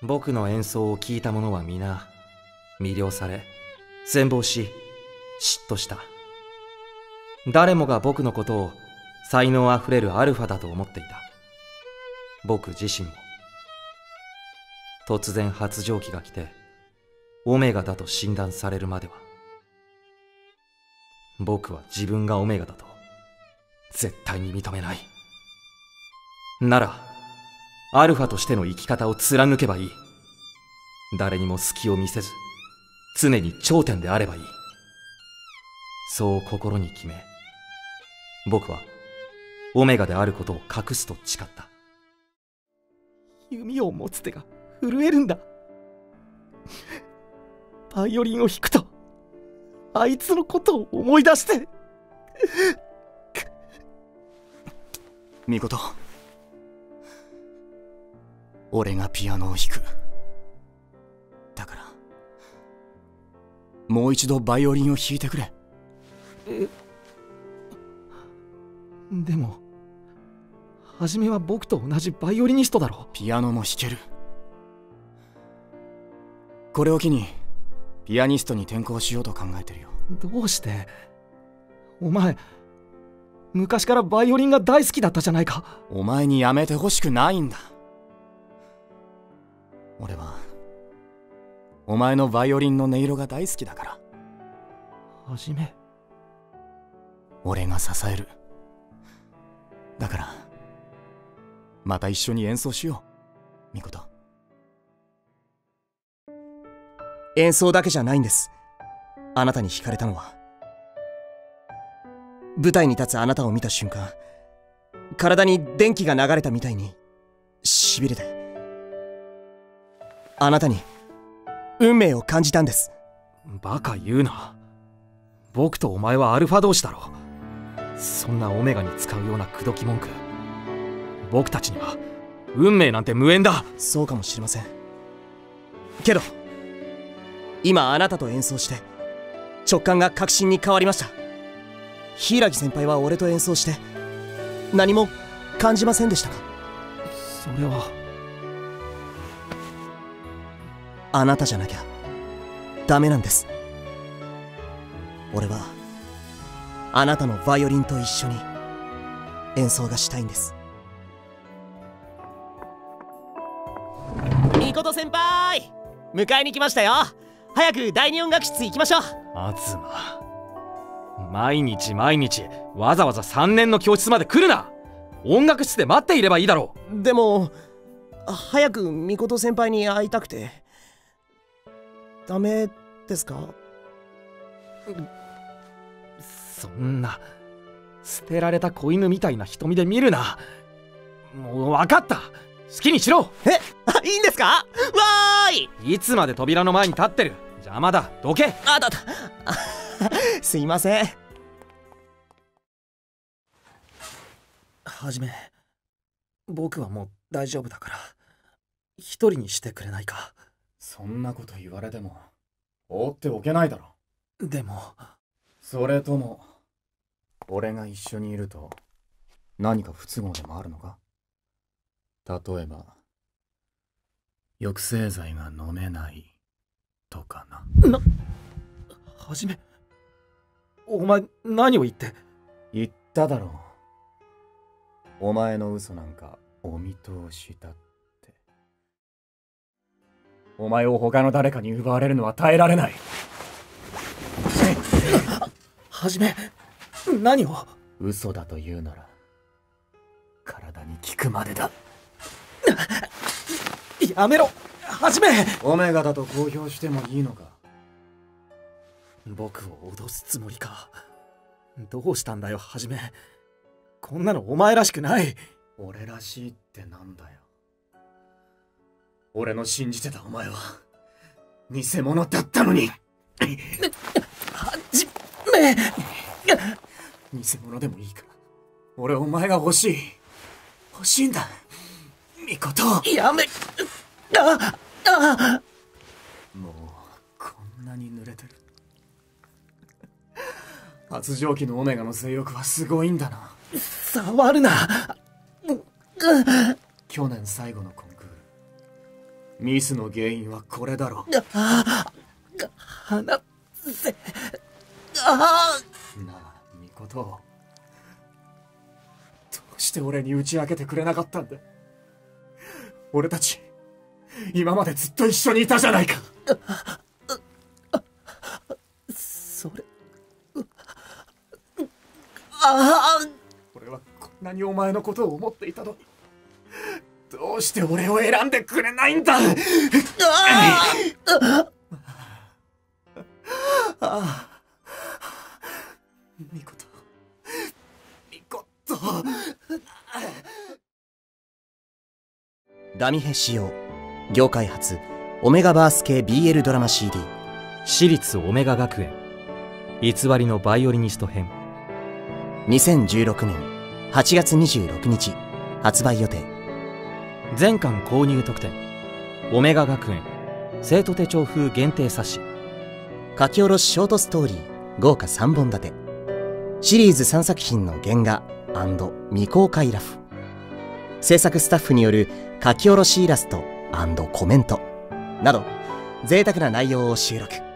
僕の演奏を聴いた者は皆魅了され、羨望し、嫉妬した。誰もが僕のことを才能あふれるアルファだと思っていた。僕自身も。突然発情期が来てオメガだと診断されるまでは、僕は自分がオメガだと絶対に認めない。ならアルファとしての生き方を貫けばいい。誰にも隙を見せず常に頂点であればいい。そう心に決め、僕はオメガであることを隠すと誓った。 弓を持つ手が震えるんだ。バイオリンを弾くとあいつのことを思い出して。 ミコト、俺がピアノを弾く。だからもう一度バイオリンを弾いてくれ。 でもはじめは僕と同じバイオリニストだろ。 ピアノも弾ける。これを機にピアニストに転校しようと考えてるよ。 どうして？お前昔からバイオリンが大好きだったじゃないか。 お前にやめてほしくないんだ。俺はお前のバイオリンの音色が大好きだから。 はじめ、 俺が支える。だからまた一緒に演奏しよう、ミコト。演奏だけじゃないんです。あなたに惹かれたのは、舞台に立つあなたを見た瞬間、体に電気が流れたみたいにしびれて、あなたに運命を感じたんです。 バカ言うな。僕とお前はアルファ同士だろ。そんなオメガに使うような口説き文句、僕たちには運命なんて無縁だ。 そうかもしれませんけど、今あなたと演奏して直感が確信に変わりました。柊先輩は俺と演奏して何も感じませんでしたか？ それはあなたじゃなきゃダメなんです。俺はあなたのバイオリンと一緒に演奏がしたいんです。ミコト先輩、迎えに来ましたよ。早く第二音楽室行きましょう。 東、毎日わざわざ3年の教室まで来るな。音楽室で待っていればいいだろう。でも早くミコト先輩に会いたくて。ダメですか？ そんな捨てられた子犬みたいな瞳で見るな。もう分かった。好きにしろ。 いいんですか？わーい。 いつまで扉の前に立ってる。邪魔だ。どけ。 すいません。 はじめ、僕はもう大丈夫だから一人にしてくれないか。 そんなこと言われても放っておけないだろ。 でもそれとも俺が一緒にいると何か不都合でもあるのか？例えば抑制剤が飲めないとかな。 はじめ、お前何を言って。 言っただろう。お前の嘘なんかお見通しだって。お前を他の誰かに奪われるのは耐えられない。 はじめ、何を。 嘘だと言うなら体に効くまでだ。 やめろ、はじめ。 オメガだと公表してもいいのか？ 僕を脅すつもりか。どうしたんだよ、はじめ。こんなのお前らしくない。 俺らしいってなんだよ。俺の信じてたお前は偽物だったのに。 はじめ。 偽物でもいいから俺お前が欲しいんだ、ミコト。 やめ。 もうこんなに濡れてる。発情期のオメガの性欲はすごいんだな。 触るな。 去年最後のコンクールミスの原因はこれだろ。 離せ。 なあ、ミコト。どうして俺に打ち明けてくれなかったんだ。俺たち今までずっと一緒にいたじゃないか。 それ俺はこんなにお前のことを思っていたのに、どうして俺を選んでくれないんだ。ミコト、ミコト。 ダミヘ仕様業界初オメガバース系 BL ドラマ CD 私立オメガ学園偽りのバイオリニスト編 2016年8月26日発売予定。 全巻購入特典オメガ学園生徒手帳風限定冊子書き下ろしショートストーリー豪華3本立てシリーズ3作品の原画&未公開ラフ制作スタッフによる書き下ろしイラスト&コメントなど贅沢な内容を収録。